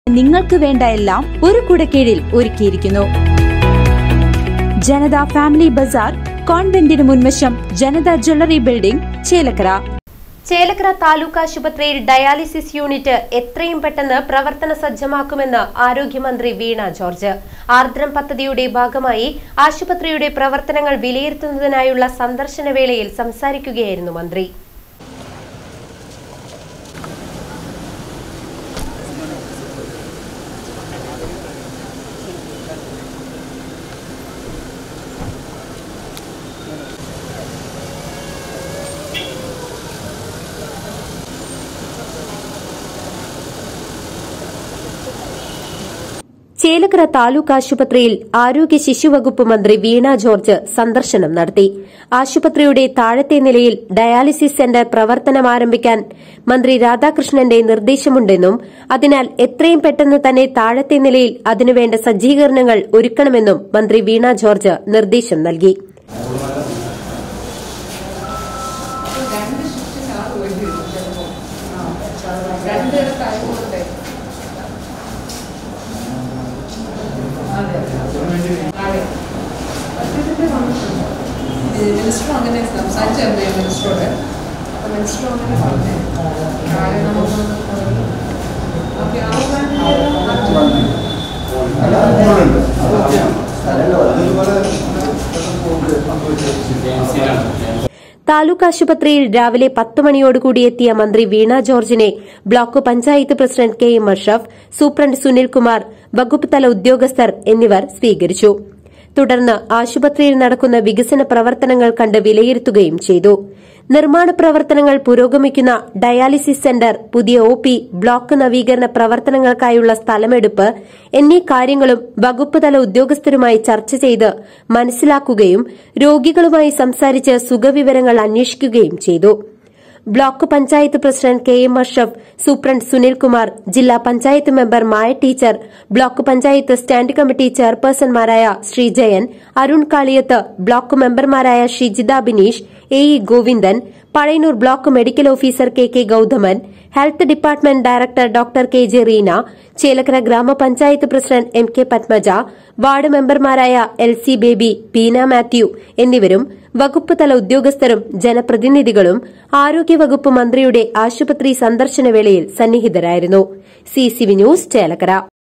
നിങ്ങൾക്ക് വേണ്ട എല്ലാം ഒരു കുടക്കീഴിൽ ഒരുക്കിയിരിക്കുന്നു. ജനത ഫാമിലി ബസാർ, കോൺവെന്റിന് മുൻവശം, ജനത ജ്വല്ലറി ബിൽഡിംഗ്, ചേലക്കര. ചേലക്കര താലൂക്ക് ആശുപത്രിയിൽ ഡയാലിസിസ് യൂണിറ്റ് എത്രയും പെട്ടെന്ന് പ്രവർത്തന സജ്ജമാക്കുമെന്ന് ആരോഗ്യമന്ത്രി വീണ ജോർജ്. ആർദ്രം പദ്ധതിയുടെ ഭാഗമായി ആശുപത്രിയുടെ പ്രവർത്തനങ്ങൾ വിലയിരുത്തുന്നതിനായുള്ള സന്ദർശന വേളയിൽ സംസാരിക്കുകയായിരുന്നു മന്ത്രി. ചേലക്കര താലൂക്ക് ആശുപത്രിയിൽ ആരോഗ്യ ശിശുവകുപ്പ് മന്ത്രി വീണ ജോർജ് സന്ദർശനം നടത്തി. ആശുപത്രിയുടെ താഴത്തെ നിലയിൽ ഡയാലിസിസ് സെന്റർ പ്രവർത്തനം ആരംഭിക്കാൻ മന്ത്രി രാധാകൃഷ്ണന്റെ നിർദ്ദേശമുണ്ടെന്നും അതിനാൽ എത്രയും പെട്ടെന്ന് തന്നെ താഴത്തെ നിലയിൽ അതിനുവേണ്ട സജ്ജീകരണങ്ങൾ ഒരുക്കണമെന്നും മന്ത്രി വീണ ജോർജ് നിർദ്ദേശം നൽകി. മിനിസ്റ്റർ അങ്ങനെ സംസാരിച്ചായിരുന്നു മിനിസ്റ്ററോട്. അപ്പോൾ മിനിസ്റ്റർ അങ്ങനെ പറഞ്ഞു താലൂക്ക് ആശുപത്രിയിൽ രാവിലെ 10 മണിയോടുകൂടി എത്തിയ മന്ത്രി വീണ ജോർജിനെ block panchayat president KM Ashraf, superintendent Sunilkumar, വകുപ്പ് തല ഉദ്യോഗസ്ഥർ എന്നിവർ സ്വീകരിച്ചു. തുടർന്ന് ആശുപത്രിയിൽ നടക്കുന്ന വികസന പ്രവർത്തനങ്ങൾ കണ്ട് വിലയിരുത്തുകയും ചെയ്തു. നിർമ്മാണ പ്രവർത്തനങ്ങൾ പുരോഗമിക്കുന്ന ഡയാലിസിസ് സെന്റർ, പുതിയ OP, ബ്ലോക്ക് നവീകരണ പ്രവർത്തനങ്ങൾക്കായുള്ള സ്ഥലമെടുപ്പ് എന്നീ കാര്യങ്ങളും വകുപ്പ് തല ഉദ്യോഗസ്ഥരുമായി ചർച്ച ചെയ്ത് മനസ്സിലാക്കുകയും രോഗികളുമായി സംസാരിച്ച് സുഖവിവരങ്ങൾ അന്വേഷിക്കുകയും ചെയ്തു. Block panchayat president KM Ashraf, superintendent Sunilkumar, ജില്ലാ panchayat member Maya teacher, block panchayat stand committee ചെയർപേഴ്സൺമാരായ ശ്രീജയൻ, അരുൺ കാളിയത്ത്, ബ്ലോക്ക് മെമ്പർമാരായ Shijitha Bineesh, AE Govindan, Pazhayannur block medical officer KK Gauthaman, health department director doctor KJ Reena, Chelakkara grama panchayat president MK Padmaja, ward മെമ്പർമാരായ LC ബേബി, പീന മാത്യു എന്നിവരും വകുപ്പ് തല ഉദ്യോഗസ്ഥരും ജനപ്രതിനിധികളും ആരോഗ്യവകുപ്പ് മന്ത്രിയുടെ ആശുപത്രി സന്ദർശന വേളയിൽ സന്നിഹിതരായിരുന്നു. CCV news, Chelakkara.